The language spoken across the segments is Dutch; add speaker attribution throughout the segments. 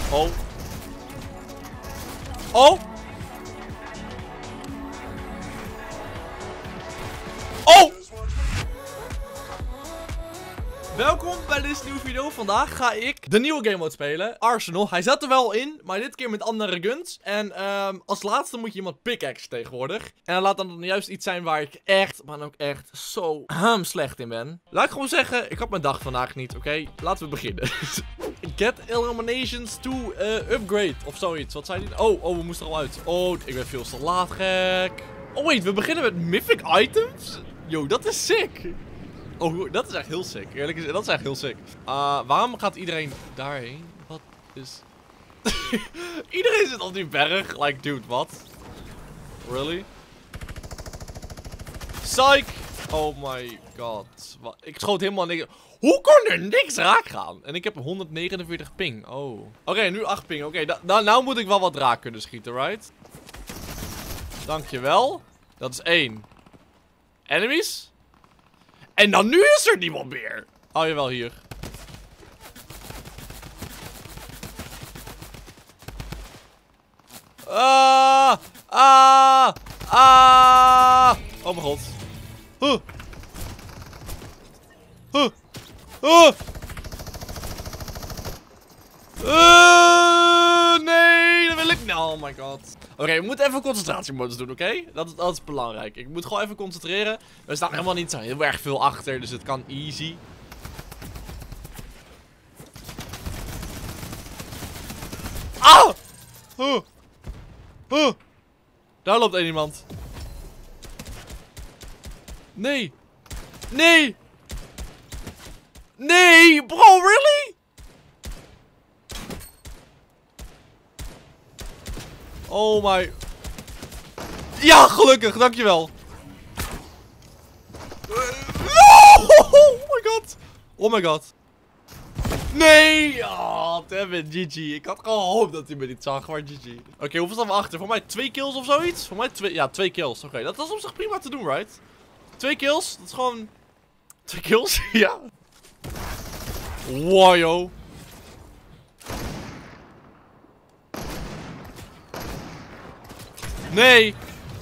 Speaker 1: Oh. Oh. Oh. Welkom bij deze nieuwe video. Vandaag ga ik de nieuwe game mode spelen. Arsenal. Hij zat er wel in, maar dit keer met andere guns. En als laatste moet je iemand pickaxe tegenwoordig. En laat dan juist iets zijn waar ik echt, maar ook echt zo slecht in ben. Laat ik gewoon zeggen, ik had mijn dag vandaag niet, oké? Laten we beginnen. Get eliminations to upgrade of zoiets. Wat zei die? Oh, we moesten er al uit. Oh, ik ben veel te laat, gek. Oh, wait, we beginnen met mythic items? Yo, dat is sick. Oh, dat is echt heel sick. Eerlijk gezegd, dat is echt heel sick. Waarom gaat iedereen daarheen? Wat is... Iedereen zit op die berg. Like, dude, wat? Really? Psych! Oh my god. Ik schoot helemaal niks. Hoe kon er niks raak gaan? En ik heb 149 ping. Oh. Oké, nu 8 ping. Oké, nou moet ik wel wat raak kunnen schieten, right? Dankjewel. Dat is 1. Enemies? En dan nu is er niemand meer. Oh, jawel, hier. Oh mijn god. Nee, dat wil ik niet. Oh my god. Oké, we moeten even concentratiemodus doen, oké? Dat is belangrijk. Ik moet gewoon even concentreren. We staan helemaal niet zo heel erg veel achter, dus het kan easy. Ah! Daar loopt één iemand. Nee. Nee. Nee, bro, really? Oh my. Ja, gelukkig, dankjewel. Oh my god. Oh my god. Nee. Oh, damn it, GG. Ik had gehoopt dat hij me niet zag, maar GG. Oké, hoeveel staan we achter? Voor mij 2 kills of zoiets? Voor mij 2, ja, 2 kills. Oké, dat is op zich prima te doen, right? 2 kills, dat is gewoon... 2 kills, ja. Wow, yo. Nee.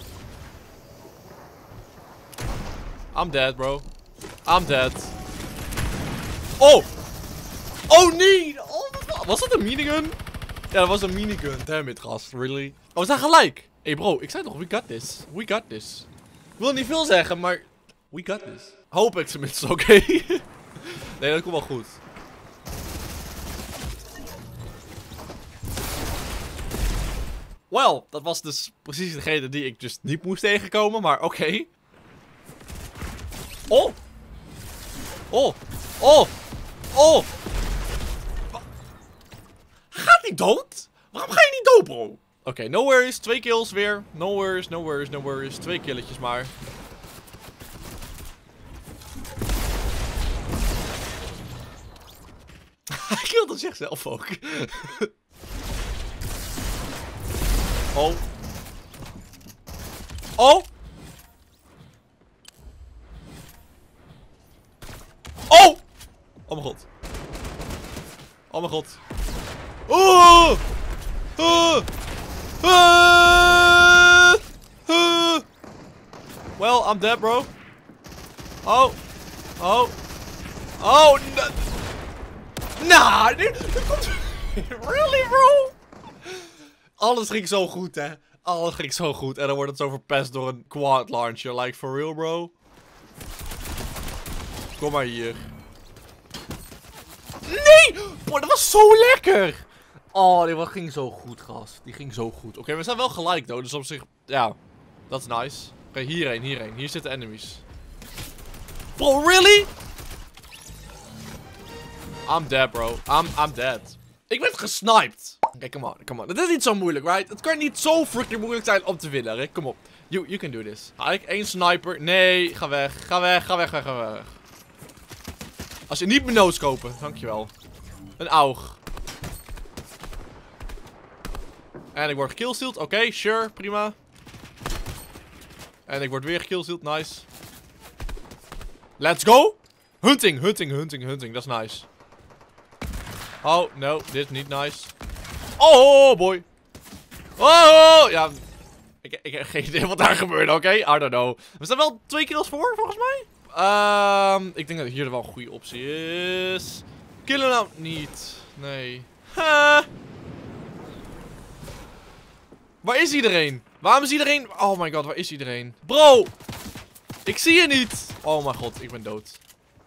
Speaker 1: I'm dead, bro. I'm dead. Oh. Oh, nee. Oh, was dat een minigun? Ja, dat was een minigun. Damn it, gast. Really? Oh, we zijn gelijk. Hey, bro. Ik zei toch, we got this. We got this. Ik wil niet veel zeggen, maar... We got this. Hoop ik tenminste, oké? Nee, dat komt wel goed. Wel, dat was dus precies degene die ik dus niet moest tegenkomen, maar oké. Oh! Oh! Oh! Oh! Gaat hij dood? Waarom ga je niet dood, bro? Oké, no worries. 2 kills weer. No worries, no worries, no worries. 2 killetjes maar. Hij kilde zichzelf ook. Oh. Oh. Oh. Oh mijn god. Oh mijn god. Oh. Well, I'm dead, bro. Oh. Oh. Oh. Nah. Really, bro? Alles ging zo goed, hè. Alles ging zo goed. En dan wordt het zo verpest door een quad launcher. Like, for real, bro? Kom maar hier. Nee! Boah, dat was zo lekker! Oh, die ging zo goed, gast. Die ging zo goed. Oké, we zijn wel gelijk, though. Dus op zich, ja. Dat is nice. Oké, hierheen, hierheen. Hier zitten enemies. Bro, really? I'm dead, bro. I'm dead. Ik werd gesniped. Oké, come on, come on. Het is niet zo moeilijk, right? Het kan niet zo freaking moeilijk zijn om te winnen, Rick. Kom op. You can do this. Kijk, 1 sniper. Nee, ga weg. Ga weg, ga weg, ga weg. Als je niet meer noodskopen. Dankjewel. Een aug. En ik word gekillsteald. Oké, sure, prima. En ik word weer gekillsteald. Nice. Let's go. Hunting, hunting, hunting, hunting. Dat is nice. Oh, no. Dit is niet nice. Oh, boy. Oh, ja. Ik heb geen idee wat daar gebeurde, oké? I don't know. We staan wel 2 kills voor, volgens mij. Ik denk dat hier wel een goede optie is. Killen nou niet. Nee. Waar is iedereen? Waarom is iedereen? Oh my god, waar is iedereen? Bro! Ik zie je niet! Oh mijn god, ik ben dood.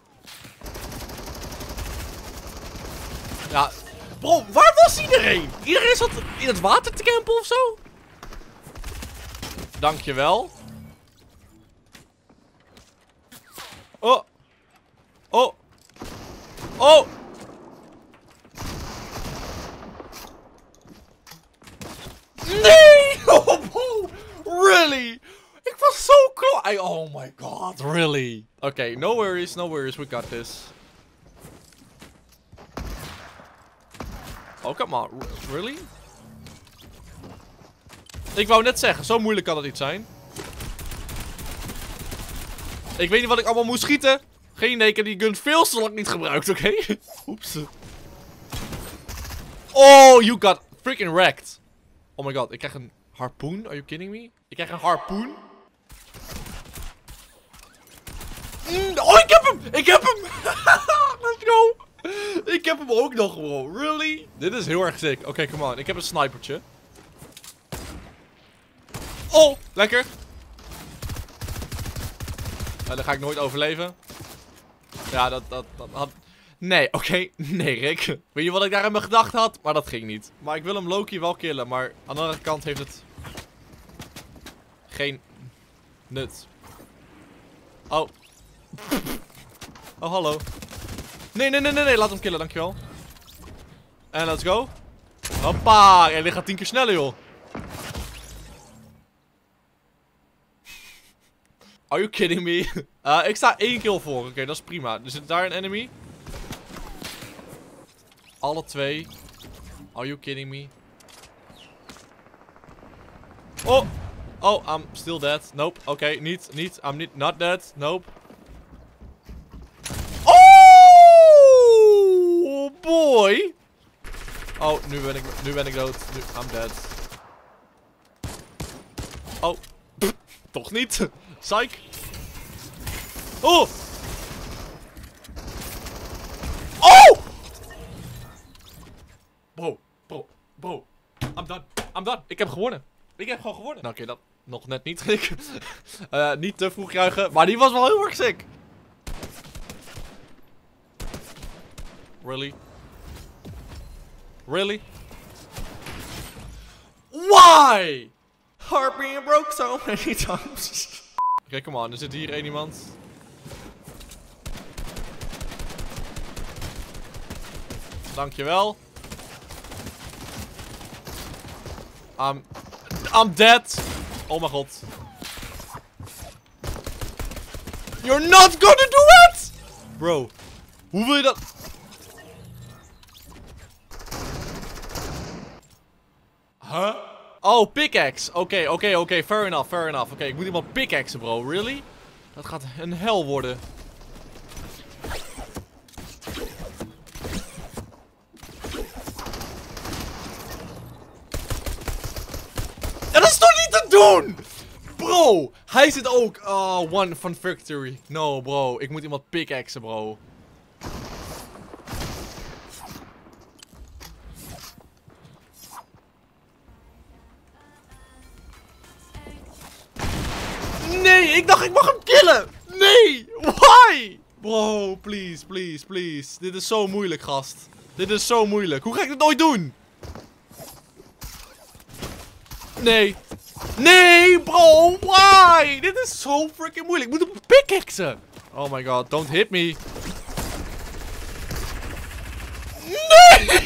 Speaker 1: Ja. Bro, waar was iedereen? Iedereen zat in het water te campen of zo? Dankjewel. Oh. Oh. Oh. Nee! Oh, really? Ik was zo close. Oh my god, really? Oké, no worries, we got this. Oh, come on. Really? Ik wou net zeggen, zo moeilijk kan het niet zijn. Ik weet niet wat ik allemaal moest schieten. Geen idee, ik heb die gun veel te lang niet gebruikt, oké? Oeps. Oh, you got freaking wrecked. Oh my god, ik krijg een harpoen. Are you kidding me? Ik krijg een harpoen. Oh, ik heb hem! Ik heb hem! Let's go! Ik heb hem ook nog, bro. Really? Dit is heel erg sick. Oké, come on. Ik heb een snipertje. Oh, lekker. Dat ga ik nooit overleven. Ja, dat had... Nee, oké. Nee, Rick. Weet je wat ik daar in mijn gedachten had? Maar dat ging niet. Maar ik wil hem Loki wel killen. Maar aan de andere kant heeft het... geen... nut. Oh. Oh, hallo. Nee. Laat hem killen, dankjewel. En let's go. Hoppa. En dit gaat 10 keer sneller, joh. Are you kidding me? Ik sta 1 kill voor. Oké, dat is prima. Er zit daar een enemy. Alle 2. Are you kidding me? Oh. Oh, I'm still dead. Nope. Oké, niet. I'm not dead. Nope. Oh, boy. Oh, nu ben ik dood. I'm dead. Oh. Pff, toch niet. Psych. Oh. Oh. Bro. I'm done. Ik heb gewonnen. Ik heb gewoon gewonnen. Nou, oké, dat nog net niet. Niet te vroeg juichen. Maar die was wel heel erg sick. Really? Really? Why? Heart being broke so many times. Oké, come on. Er zit hier één iemand. Dankjewel. I'm dead. Oh mijn god. You're not gonna do it! Bro. Hoe wil je dat? Huh? Oh, pickaxe. Oké. Fair enough. Oké, ik moet iemand pickaxen, bro. Really? Dat gaat een hel worden. Ja, dat is toch niet te doen! Bro, hij zit ook. Oh, one van victory. No, bro. Ik moet iemand pickaxen, bro. Nee, ik dacht ik mag hem killen. Nee, why? Bro, please. Dit is zo moeilijk, gast. Dit is zo moeilijk. Hoe ga ik dit nooit doen? Nee, bro, why? Dit is zo freaking moeilijk. Ik moet hem pickaxen. Oh my god, don't hit me. Nee!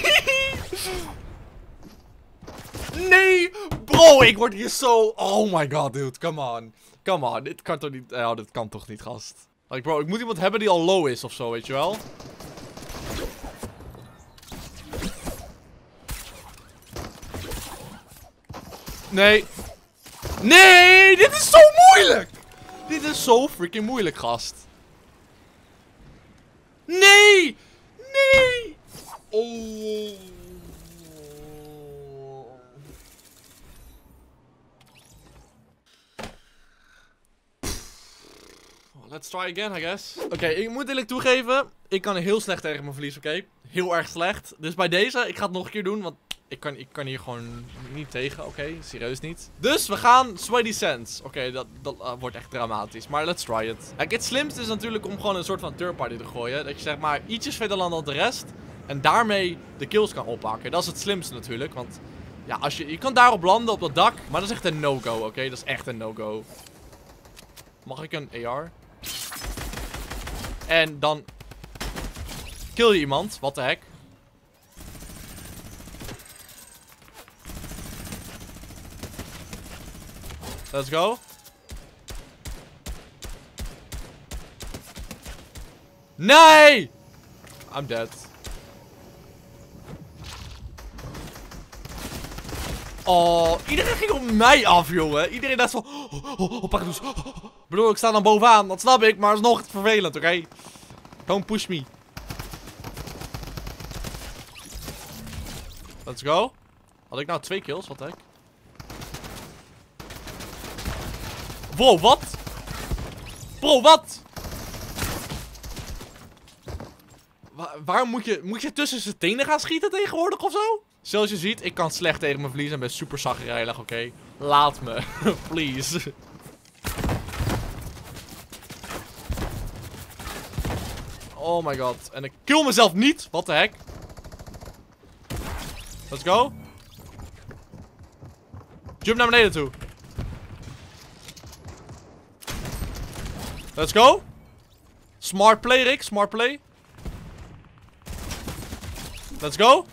Speaker 1: Nee, bro, ik word hier zo... Oh my god, dude, come on. Dit kan toch niet... Oh, dit kan toch niet, gast. Like, bro, ik moet iemand hebben die al low is of zo, weet je wel? Nee, dit is zo moeilijk! Dit is zo freaking moeilijk, gast. Nee! Oh. let's try again, I guess. Oké, ik moet eerlijk toegeven. Ik kan heel slecht tegen mijn verlies, oké? Heel erg slecht. Dus bij deze, ik ga het nog een keer doen, want ik kan hier gewoon niet tegen, oké? Serieus niet. Dus we gaan Sweaty Sands. Oké, dat wordt echt dramatisch. Maar let's try it. Kijk, het slimste is natuurlijk om gewoon een soort van third party te gooien. Dat je zeg maar ietsjes verder landt dan de rest. En daarmee de kills kan oppakken. Dat is het slimste natuurlijk, want... Ja, je kan daarop landen, op dat dak. Maar dat is echt een no-go, oké? Dat is echt een no-go. Mag ik een AR? En dan... kill je iemand. What the heck? Let's go. Nee! I'm dead. Oh, iedereen ging op mij af, jongen. Iedereen dacht van... pak het dus. Ik bedoel, ik sta dan bovenaan. Dat snap ik, maar het is nog vervelend, oké? Don't push me. Let's go. Had ik nou 2 kills? Wat de heck? Wow, wat? Bro, wat? Waarom moet je tussen zijn tenen gaan schieten tegenwoordig of zo? Zoals je ziet, ik kan slecht tegen mijn verlies en ben super zagrijnig, oké? Laat me. Please. Oh my god. En ik kill mezelf niet. What the heck? Let's go. Jump naar beneden toe. Let's go. Smart play, Rick. Smart play. Let's go.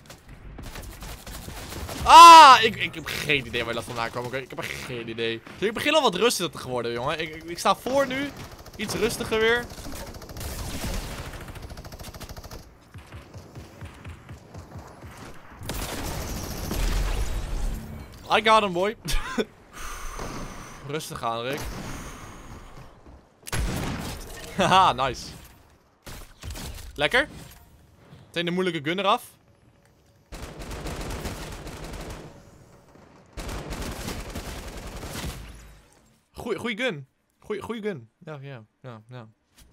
Speaker 1: Ah, ik heb geen idee waar dat vandaan kwam. Okay? Ik heb echt geen idee. Ik begin al wat rustiger te worden, jongen. Ik sta voor nu. Iets rustiger weer. I got him, boy. Rustig aan, Rick. Haha, nice. Lekker. Meteen de moeilijke gun eraf. Goeie gun. Goeie gun. Ja.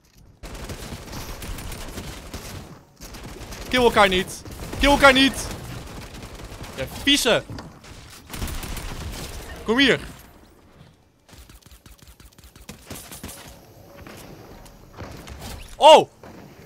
Speaker 1: Kill elkaar niet. Kill elkaar niet. Ja, vieze. Kom hier. Oh.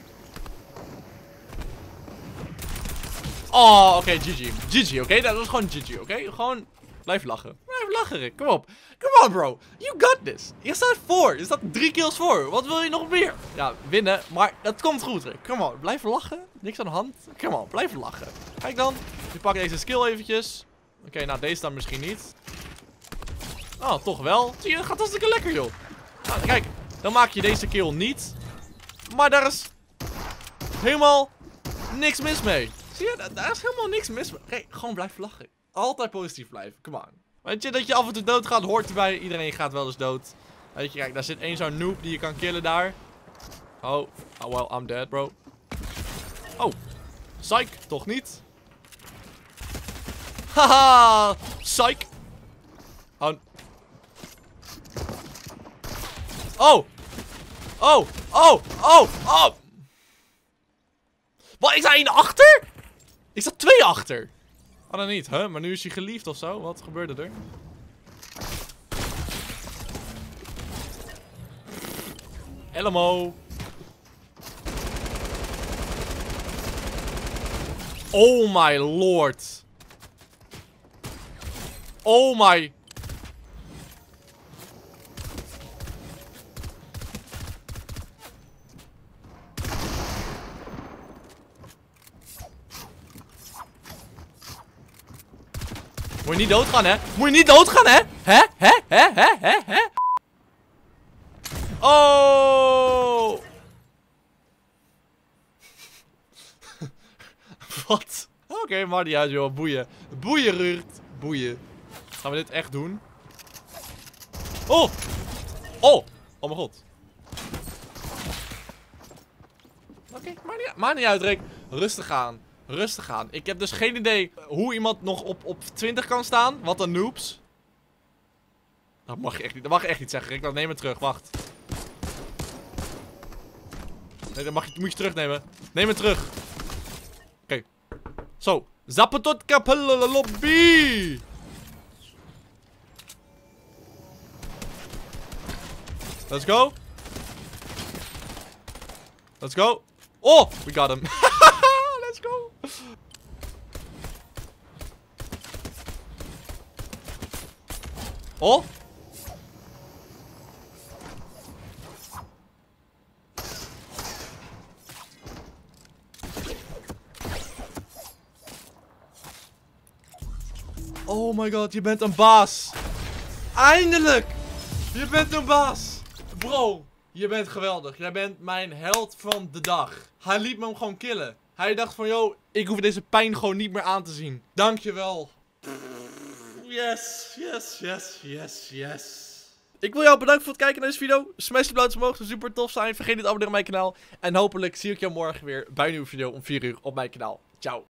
Speaker 1: Oh, oké, GG. GG, oké? Dat was gewoon GG, oké? Gewoon blijf lachen. Blijf lachen, Rick. Kom op. Come on, bro. You got this. Je staat voor. Je staat 3 kills voor. Wat wil je nog meer? Ja, winnen. Maar dat komt goed, Rick. Come on. Blijf lachen. Niks aan de hand. Come on. Blijf lachen. Kijk dan. Nu pak ik deze skill eventjes. Oké, nou deze dan misschien niet. Oh, toch wel. Zie je, dat gaat hartstikke lekker, joh. Nou, kijk. Dan maak je deze kill niet. Maar daar is helemaal niks mis mee. Zie je, daar is helemaal niks mis mee. Oké, gewoon blijf lachen. Altijd positief blijven. Come on. Weet je, dat je af en toe doodgaat, hoort erbij. Iedereen gaat wel eens dood. Weet je, kijk, daar zit één zo'n noob die je kan killen daar. Oh, well, I'm dead, bro. Oh, psych, toch niet? Haha, psych. Oh. Oh. Oh, oh, oh, oh. Wat, ik sta 1 achter? Ik sta 2 achter. Oh, dan niet, huh? Maar nu is hij geliefd of zo? Wat gebeurde er? Hello. Oh my lord. Oh my. Moet je niet doodgaan, hè? Moet je niet doodgaan, hè? Hè? Oh! Wat? Oké, maar niet uit, joh. Boeien. Boeien, Ruurt. Boeien. Gaan we dit echt doen? Oh! Oh! Oh mijn god. Oké, maakt niet uit, Rick. Rustig aan. Rustig aan. Ik heb dus geen idee hoe iemand nog op 20 kan staan. Wat een noobs. Dat mag je echt niet. Dat mag je echt niet zeggen, Rick. Dan neem het terug. Wacht. Nee, dan moet je terugnemen. Neem het terug. Oké. Zo. Zappetot kapelle lobby. Let's go. Let's go. Oh, we got him. Let's go. Oh. Oh my god, je bent een baas. Eindelijk. Je bent een baas. Bro, je bent geweldig. Jij bent mijn held van de dag. Hij liet me hem gewoon killen. Hij dacht van, yo, ik hoef deze pijn gewoon niet meer aan te zien. Dankjewel. Yes, yes, yes, yes, yes. Ik wil jou bedanken voor het kijken naar deze video. Smash de blauwtjes omhoog, zou super tof zijn. Vergeet niet te abonneren op mijn kanaal. En hopelijk zie ik jou morgen weer bij een nieuwe video om 4 uur op mijn kanaal. Ciao.